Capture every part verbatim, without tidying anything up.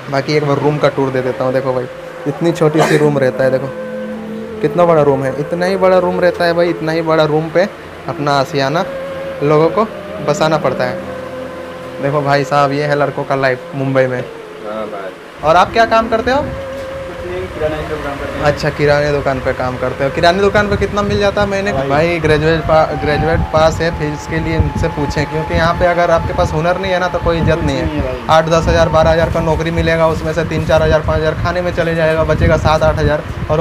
बाकी एक बार रूम का टूर दे देता हूँ। देखो भाई इतनी छोटी सी रूम रहता है, देखो कितना बड़ा रूम है। इतना ही बड़ा रूम रहता है भाई, इतना ही बड़ा रूम पे अपना आशियाना लोगों को बसाना पड़ता है। देखो भाई साहब ये है लड़कों का लाइफ मुंबई में। हाँ भाई। और आप क्या काम करते हो? कुछ नहीं, किराना की दुकान करते हैं। अच्छा किराने दुकान पे काम करते हो। किराने दुकान पे कितना मिल जाता है महीने का? भाई, भाई ग्रेजुएट पा, ग्रेजुएट पास है, फिर इसके लिए इनसे पूछें, क्योंकि यहाँ पे अगर आपके पास हुनर नहीं है ना तो कोई इज्जत नहीं है। आठ दस हज़ार बारह हज़ार का नौकरी मिलेगा, उसमें से तीन चार हज़ार पाँच हज़ार खाने में चले जाएगा, बचेगा सात आठ हज़ार। और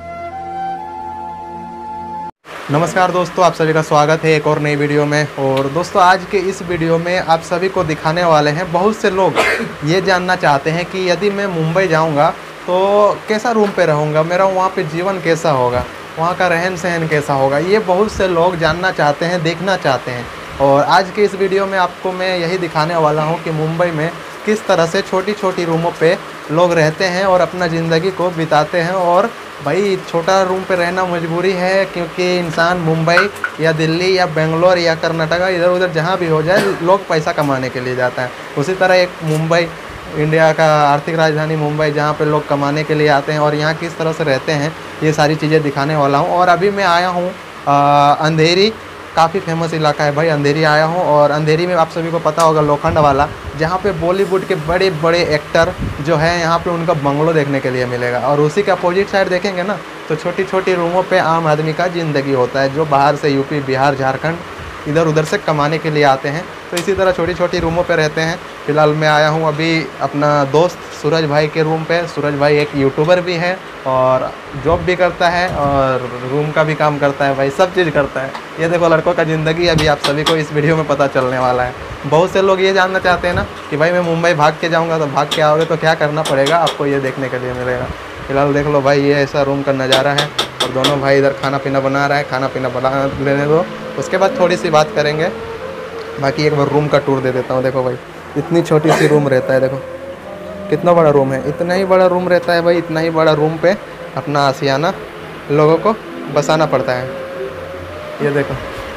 नमस्कार दोस्तों, आप सभी का स्वागत है एक और नई वीडियो में। और दोस्तों आज के इस वीडियो में आप सभी को दिखाने वाले हैं, बहुत से लोग ये जानना चाहते हैं कि यदि मैं मुंबई जाऊंगा तो कैसा रूम पे रहूंगा, मेरा वहाँ पे जीवन कैसा होगा, वहाँ का रहन सहन कैसा होगा, ये बहुत से लोग जानना चाहते हैं, देखना चाहते हैं। और आज के इस वीडियो में आपको मैं यही दिखाने वाला हूँ कि मुंबई में किस तरह से छोटी छोटी रूमों पे लोग रहते हैं और अपना ज़िंदगी को बिताते हैं। और भाई छोटा रूम पे रहना मजबूरी है, क्योंकि इंसान मुंबई या दिल्ली या बेंगलोर या कर्नाटका इधर उधर जहाँ भी हो जाए लोग पैसा कमाने के लिए जाता है। उसी तरह एक मुंबई, इंडिया का आर्थिक राजधानी मुंबई, जहाँ पे लोग कमाने के लिए आते हैं और यहाँ किस तरह से रहते हैं, ये सारी चीज़ें दिखाने वाला हूँ। और अभी मैं आया हूँ अंधेरी, काफ़ी फेमस इलाका है भाई, अंधेरी आया हूँ। और अंधेरी में आप सभी को पता होगा लोखंड वाला, जहाँ पे बॉलीवुड के बड़े बड़े एक्टर जो हैं यहाँ पे उनका बंगलो देखने के लिए मिलेगा। और उसी के अपोजिट साइड देखेंगे ना तो छोटी छोटी रूमों पे आम आदमी का ज़िंदगी होता है, जो बाहर से यूपी बिहार झारखंड इधर उधर से कमाने के लिए आते हैं। तो इसी तरह छोटी छोटी रूमों पे रहते हैं। फ़िलहाल मैं आया हूँ अभी अपना दोस्त सूरज भाई के रूम पे। सूरज भाई एक यूट्यूबर भी है और जॉब भी करता है और रूम का भी काम करता है भाई, सब चीज़ करता है। ये देखो लड़कों का ज़िंदगी अभी आप सभी को इस वीडियो में पता चलने वाला है। बहुत से लोग ये जानना चाहते हैं ना कि भाई मैं मुंबई भाग के जाऊँगा तो भाग के आओगे तो क्या करना पड़ेगा, आपको ये देखने के लिए मिलेगा। फ़िलहाल देख लो भाई, ये ऐसा रूम का नज़ारा है और दोनों भाई इधर खाना पीना बना रहा है। खाना पीना बना लेने दो, उसके बाद थोड़ी सी बात करेंगे। बाकी एक बार रूम का टूर दे देता हूँ। देखो भाई इतनी छोटी सी रूम रहता है, देखो कितना बड़ा रूम है। इतना ही बड़ा रूम रहता है भाई, इतना ही बड़ा रूम पे अपना आशियाना लोगों को बसाना पड़ता है। ये देखो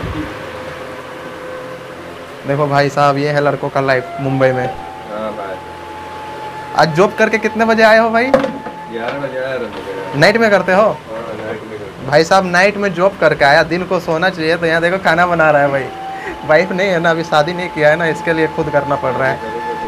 देखो भाई साहब ये है लड़कों का लाइफ मुंबई में। हाँ भाई। आज जॉब करके कितने बजे आए हो भाई? ग्यारह बजे आया रहा। नाइट में करते हो? हाँ, नाइट में करते हैं। भाई साहब नाइट में जॉब करके आया, दिन को सोना चाहिए, तो यहाँ देखो खाना बना रहा है भाई। वाइफ नहीं है ना, अभी शादी नहीं किया है ना, इसके लिए खुद करना पड़ रहा है।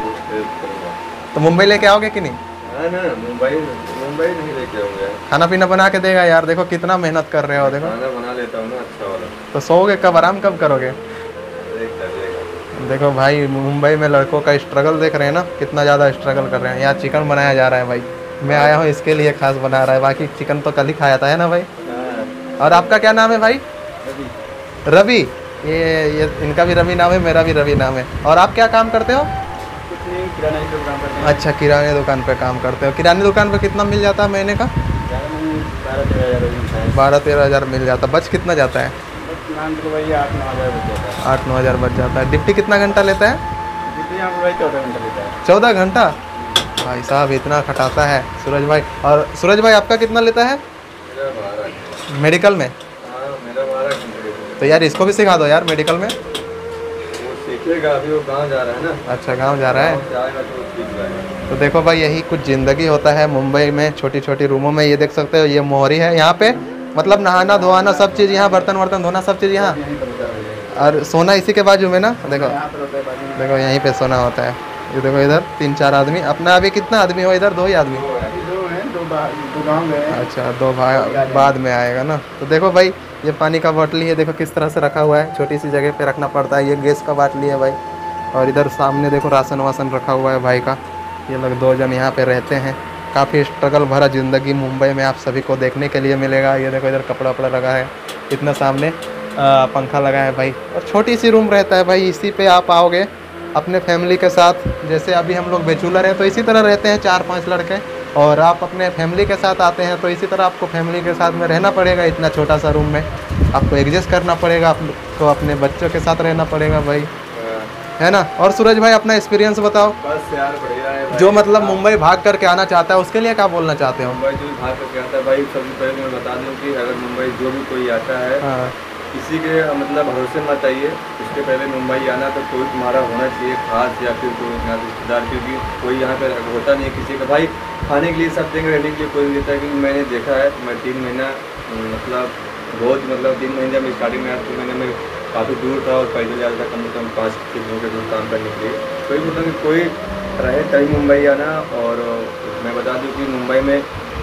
तो मुंबई लेके आओगे कि नहीं? हाँ ना, मुंबई मुंबई नहीं लेके आऊँगा। खाना पीना बना के देगा यार, देखो कितना मेहनत कर रहे हो। देखो खाना बना लेता हूँ ना अच्छा वाला। तो सोओगे कब, आराम कब करोगे? देखता देखा। देखो भाई मुंबई में लड़कों का स्ट्रगल देख रहे हैं ना, कितना ज़्यादा स्ट्रगल कर रहे हैं। यहाँ चिकन बनाया जा रहा है भाई, मैं आया हूँ इसके लिए खास बना रहा है, बाकी चिकन तो कल ही खाया था है ना भाई। और आपका क्या नाम है भाई? रवि। ये ये इनका भी रवि नाम है, मेरा भी रवि नाम है। और आप क्या काम करते हो? कुछ नहीं, किराना की दुकान करते हैं। अच्छा किराने दुकान पे काम करते हो। किराने दुकान पे कितना मिल जाता है महीने का? बारह तेरह हज़ार बारह तेरह हज़ार मिल जाता। बच कितना जाता है? मान तो भाई आठ नौ हज़ार बच जाता है। आठ नौ हज़ार बच जाता है। डिप्टी कितना घंटा लेता है? जितने यहाँ पर भाई चौदह घंटा लेता है। चौदह घंटा? भाई साहब इतना खटाता है सूरज भाई। और सूरज भाई आपका कितना लेता है मेरा बारह। मेडिकल में? हाँ मेरा बारह घंटे। तो यार इसको भी सिखा दो यार मेडिकल में। वो सीखेगा अभी, वो गाँव जा रहा है ना। अच्छा गांव जा रहा है। गाँव जाएगा तो वो सीख जाएगा। तो देखो भाई यही कुछ ज़िंदगी होता है मुंबई में, छोटी छोटी रूमों में। ये देख सकते हो ये मोहरी है यहाँ पे, मतलब नहाना धोआना सब चीज़ यहाँ, बर्तन वर्तन धोना सब चीज़ यहाँ, यहीं पर होता है। और सोना इसी के बाजू में ना। देखो यहाँ पर होता है बाजू में। देखो यहीं पे सोना होता है। ये देखो इधर तीन चार आदमी अपना। अभी कितना आदमी हो इधर? दो ही आदमी? अभी दो हैं, दो बा- दो गाँव गए हैं। अच्छा दो भाई बाद में आएगा ना। तो देखो भाई ये पानी का बॉटल है, देखो किस तरह से रखा हुआ है, छोटी सी जगह पे रखना पड़ता है। ये गैस का बाटली है भाई। और इधर सामने देखो राशन वासन रखा हुआ है भाई का। ये लोग दो जन यहाँ पे रहते हैं। काफ़ी स्ट्रगल भरा ज़िंदगी मुंबई में आप सभी को देखने के लिए मिलेगा। ये देखो इधर कपड़ा वपड़ा लगा है, इतना सामने आ, पंखा लगा है भाई। और छोटी सी रूम रहता है भाई, इसी पे आप आओगे अपने फैमिली के साथ। जैसे अभी हम लोग बैचलर हैं तो इसी तरह रहते हैं चार पांच लड़के, और आप अपने फैमिली के साथ आते हैं तो इसी तरह आपको फैमिली के साथ में रहना पड़ेगा। इतना छोटा सा रूम में आपको एडजस्ट करना पड़ेगा, आपको अपने बच्चों के साथ रहना पड़ेगा भाई, है ना। और सूरज भाई अपना एक्सपीरियंस बताओ, बस यार बढ़िया है भाई। जो मतलब मुंबई भाग करके आना चाहता है उसके लिए क्या बोलना चाहते हो? मुंबई जो भी भाग करके आता है भाई, सबसे पहले मैं बता दूं कि अगर मुंबई जो भी कोई आता है हाँ किसी के मतलब भरोसे मत आइए, उसके सबसे पहले मुंबई आना तो कोई तुम्हारा होना चाहिए खास या फिर कोई यहाँ रिश्तेदार, क्योंकि कोई यहाँ पे होता नहीं है किसी का। भाई खाने के लिए सब देंगे, रहने के लिए कोई नहीं देता है। क्योंकि मैंने देखा है, मैं तीन महीना मतलब बहुत मतलब तीन महीने में स्टार्टिंग में आया, तीन महीने में काफ़ी दूर था और पैदल जाता था कम से कम पाँच किलोमीटर दूर काम करने के लिए। कोई मतलब कि कोई रहे तभी मुंबई आना। और मैं बता दूँ कि मुंबई में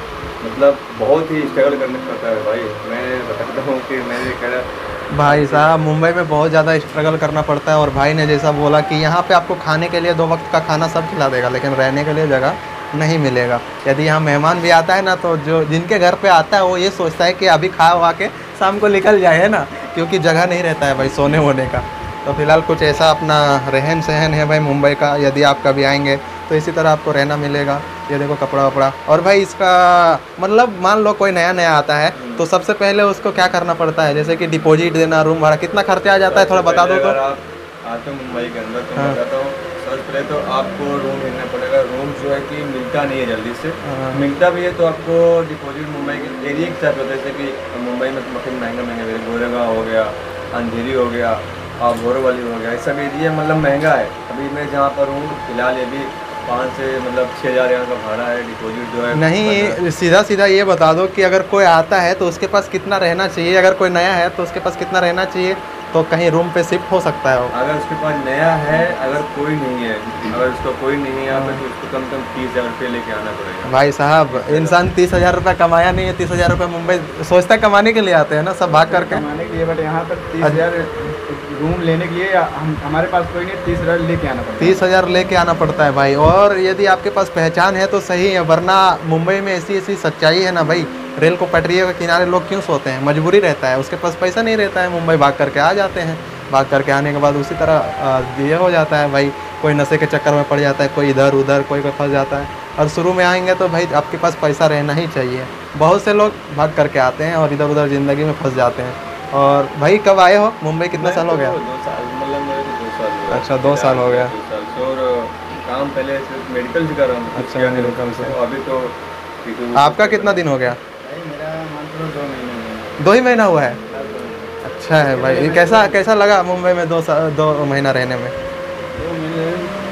मतलब बहुत ही स्ट्रगल करना पड़ता है भाई। मैं बताता हूँ कि मैंने कहा भाई साहब मुंबई में बहुत ज़्यादा स्ट्रगल करना पड़ता है। और भाई ने जैसा बोला कि यहाँ पे आपको खाने के लिए दो वक्त का खाना सब खिला देगा, लेकिन रहने के लिए जगह नहीं मिलेगा। यदि यहाँ मेहमान भी आता है ना, तो जो जिनके घर पे आता है वो ये सोचता है कि अभी खा हुआ के शाम को निकल जाए, है ना, क्योंकि जगह नहीं रहता है भाई सोने वोने का। तो फिलहाल कुछ ऐसा अपना रहन सहन है भाई मुंबई का। यदि आप कभी आएंगे तो इसी तरह आपको रहना मिलेगा। ये देखो कपड़ा वपड़ा। और भाई इसका मतलब मान लो कोई नया नया आता है तो सबसे पहले उसको क्या करना पड़ता है, जैसे कि डिपॉजिट देना, रूम भाड़ा, कितना खर्चा आ जाता है थोड़ा बता दो तो। अगर आप आते हो मुंबई के अंदर तो मैं बताता हूँ, सबसे पहले तो आपको रूम लेना पड़ेगा। रूम जो है कि मिलता नहीं है जल्दी से, मिलता भी है तो आपको डिपॉजिट मुंबई के एरिया के साथ होता है। जैसे कि मुंबई में तो काफ़ी महंगा महंगा, गोरेगांव हो गया, अंधेरी हो गया और बोरोवली हो गया, ये सब एरिया मतलब महंगा है। अभी मैं जहाँ पर हूँ फिलहाल ये भी पाँच से मतलब छः हज़ार यहाँ का भाड़ा है। डिपॉजिट जो है नहीं, सीधा सीधा ये बता दो कि अगर कोई आता है तो उसके पास कितना रहना चाहिए, अगर कोई नया है तो उसके पास कितना रहना चाहिए, तो कहीं रूम पे शिफ्ट हो सकता है वो। अगर उसके पास नया है, अगर कोई नहीं है, अगर उसका कोई नहीं है यहाँ पे, तो उसको कम से कम तीस हज़ार रुपये लेके आना पड़ेगा। भाई साहब इंसान तीस हज़ार रुपये कमाया नहीं है, तीस हज़ार रुपये मुंबई सोचता है कमाने के लिए आते हैं ना सब भाग करके कमाने के लिए, बट यहाँ पर तीस हज़ार रूम लेने के लिए हम हमारे पास कोई नहीं, तीस हज़ार लेके आना पड़ता है। तीस हज़ार लेके आना पड़ता है भाई। और यदि आपके पास पहचान है तो सही है, वरना मुंबई में ऐसी ऐसी सच्चाई है ना भाई, रेल को पटरियों के किनारे लोग क्यों सोते हैं, मजबूरी रहता है, उसके पास पैसा नहीं रहता है, मुंबई भाग करके आ जाते हैं। भाग करके आने के बाद उसी तरह ये हो जाता है भाई, कोई नशे के चक्कर में पड़ जाता है, कोई इधर उधर, कोई कोई फंस जाता है। और शुरू में आएंगे तो भाई आपके पास पैसा रहना ही चाहिए। बहुत से लोग भाग करके आते हैं और इधर उधर ज़िंदगी में फंस जाते हैं। और भाई कब आए हो मुंबई, कितना साल हो गया? दो साल मतलब मेरे को दो साल हो गया। अच्छा दो साल हो गया। दो साल से। और काम पहले सिर्फ मेडिकल से कर रहा हूँ। अच्छा मेडिकल से। अभी तो आपका कितना दिन हो गया? मेरा मान लो दो महीने दो ही महीना हुआ है। अच्छा है भाई। ये कैसा कैसा लगा मुंबई में दो साल दो महीना रहने में? दो महीने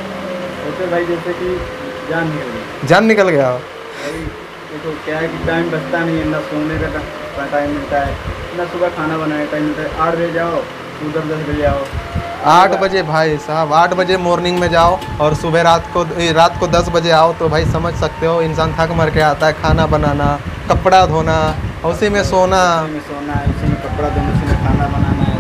होते भाई जैसे कि जान निकल गई। जान निकल गया हो? भाई देखो क्या है कि टाइम बचता नहीं है, ना सोने का टाइम मिलता है, ना सुबह खाना बनाने का टाइम मिलता है। आठ बजे जाओ, उधर दस बजे आओ। आठ बजे भाई साहब, आठ बजे मॉर्निंग में जाओ और सुबह रात को रात को दस बजे आओ, तो भाई समझ सकते हो इंसान थक मर के आता है। खाना बनाना, कपड़ा धोना, उसी में सोना, उसी में सोना है, उसी में कपड़ा धोना, उसी में खाना बनाना है,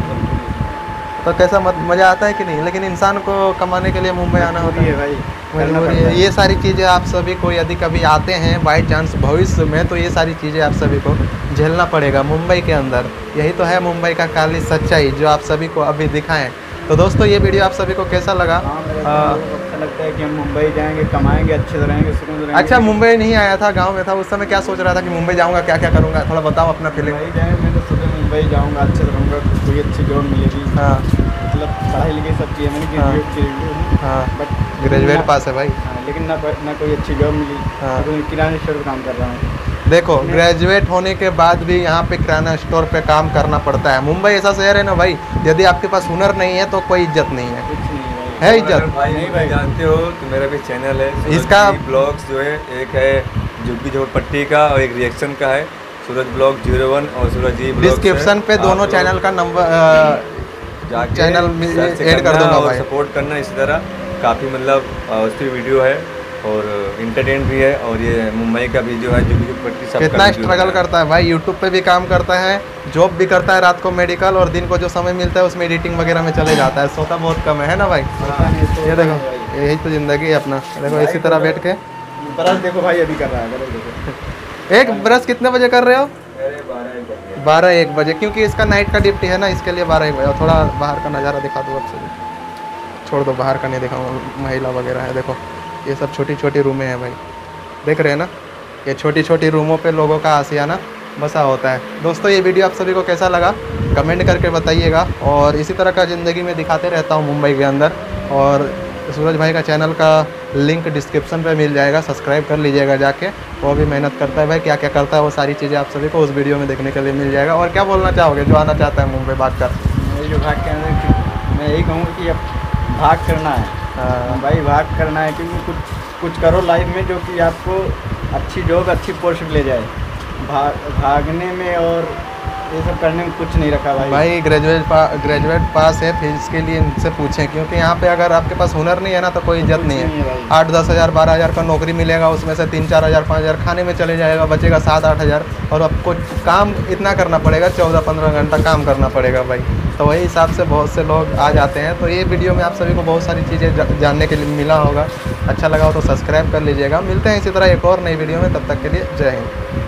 तो कैसा मत मज़ा आता है कि नहीं? लेकिन इंसान को कमाने के लिए मुंबई आना होता है भाई, मजबूरी है। ये सारी चीज़ें आप सभी को यदि कभी आते हैं बाई चांस भविष्य में, तो ये सारी चीज़ें आप सभी को झेलना पड़ेगा मुंबई के अंदर। यही तो है मुंबई का काली सच्चाई जो आप सभी को अभी दिखाएं। तो दोस्तों ये वीडियो आप सभी को कैसा लगा? अच्छा लगता है कि हम मुंबई जाएंगे, कमाएंगे, अच्छे से रहेंगे, सुकून से रहेंगे। अच्छा मुंबई नहीं आया था, गाँव में था, उस समय क्या सोच रहा था कि मुंबई जाऊँगा, क्या क्या करूँगा, थोड़ा बताओ अपना फीलिंग। मुंबई जाएंगे, मैं तो सोचा मुंबई जाऊँगा, अच्छे से रहूँगा, कोई अच्छी जॉब मिलेगी। हाँ मतलब पढ़ाई लिखाई सब की है, मैंने ग्रेजुएट ग्रेजुएट हाँ बट ग्रेजुएट पास है भाई। हाँ, लेकिन ना ना कोई अच्छी जॉब मिली। हाँ। तो किराने स्टोर पर काम कर रहा हूँ। देखो ग्रेजुएट होने के बाद भी यहाँ पे किराना स्टोर पे काम करना पड़ता है। मुंबई ऐसा शहर है ना भाई, यदि आपके पास हुनर नहीं है तो कोई इज्जत नहीं है। कुछ नहीं है भाई। है इज्जत भाई नहीं भाई, जानते हो तो मेरा भी चैनल है इसका ब्लॉग्स जो है, एक है झुग्गी झोपड़पट्टी का और एक रिएक्शन का है, सूरज ब्लॉग जीरो वन और सूरज जी ब्लॉग। डिस्क्रिप्शन पे दोनों चैनल का नंबर चैनल ऐड कर दूंगा भाई। सपोर्ट करना इसी तरह, काफ़ी मतलब उसकी वीडियो है और इंटरटेन भी है। और ये मुंबई का भी जो है झुग्गी झोपड़पट्टी सब कितना स्ट्रगल करता है भाई, यूट्यूब पे भी काम करता है, जॉब भी करता है, रात को मेडिकल, और दिन को जो समय मिलता है उसमें एडिटिंग वगैरह में चले जाता है। सोता बहुत कम है ना भाई। ये देखो यही तो ज़िंदगी है अपना। देखो इसी तरह बैठ के ब्रश देखो भाई अभी कर रहा है, ब्रश देखो। एक ब्रश कितने बजे कर रहे हो? बारह एक बजे, क्योंकि इसका नाइट का ड्यूटी है ना, इसके लिए बारह एक बजे। और थोड़ा बाहर का नज़ारा दिखा दो अब से, छोड़ दो बाहर का नहीं दिखाऊंगा, महिला वगैरह है। देखो ये सब छोटी छोटी रूमें हैं भाई, देख रहे हैं ना, ये छोटी छोटी रूमों पे लोगों का आशियाना बसा होता है। दोस्तों ये वीडियो आप सभी को कैसा लगा कमेंट करके बताइएगा, और इसी तरह का ज़िंदगी में दिखाते रहता हूँ मुंबई के अंदर। और सूरज भाई का चैनल का लिंक डिस्क्रिप्शन पे मिल जाएगा, सब्सक्राइब कर लीजिएगा जाके। वो भी मेहनत करता है भाई, क्या क्या करता है वो सारी चीज़ें आप सभी को उस वीडियो में देखने के लिए मिल जाएगा। और क्या बोलना चाहोगे जो आना चाहता है मुंबई भाग कर? जो भाग के मैं यही कहूँगा कि अब भाग करना है। हाँ। भाई भाग करना है, क्योंकि कुछ कुछ करो लाइफ में जो कि आपको अच्छी जॉब अच्छी पोस्ट पे ले जाए। भाग भागने में और ये सब करने में कुछ नहीं रखा भाई। भाई ग्रेजुएट पा, ग्रेजुएट पास है, फिर इसके लिए इनसे पूछें, क्योंकि यहाँ पे अगर आपके पास हुनर नहीं है ना तो कोई इज्जत कुछ नहीं नहीं है है। भाई। आठ दस हज़ार बारह हज़ार का नौकरी मिलेगा, उसमें से तीन चार हज़ार पाँच हज़ार खाने में चले जाएगा, बचेगा सात आठ हज़ार, और आपको काम इतना करना पड़ेगा, चौदह पंद्रह घंटा काम करना पड़ेगा भाई। तो वही हिसाब से बहुत से लोग आ जाते हैं। तो ये वीडियो में आप सभी को बहुत सारी चीज़ें जानने के लिए मिला होगा। अच्छा लगा हो तो सब्सक्राइब कर लीजिएगा। मिलते हैं इसी तरह एक और नई वीडियो में, तब तक के लिए जय हिंद।